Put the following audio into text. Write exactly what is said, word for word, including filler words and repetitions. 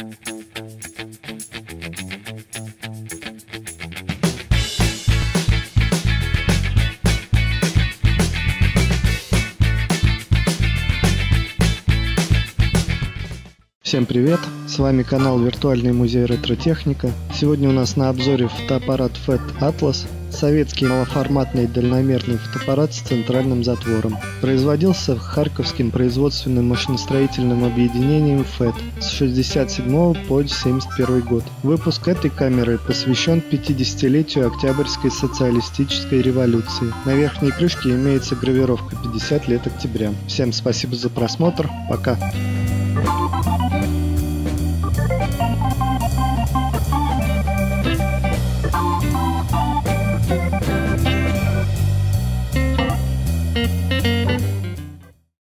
Всем привет! С вами канал Виртуальный музей Ретротехника. Сегодня у нас на обзоре фотоаппарат фэт Atlas. Советский малоформатный дальномерный фотоаппарат с центральным затвором. Производился Харьковским производственным машиностроительным объединением фэт с шестьдесят седьмого по семьдесят первый год. Выпуск этой камеры посвящен пятидесятилетию Октябрьской социалистической революции. На верхней крышке имеется гравировка пятьдесят лет октября. Всем спасибо за просмотр. Пока!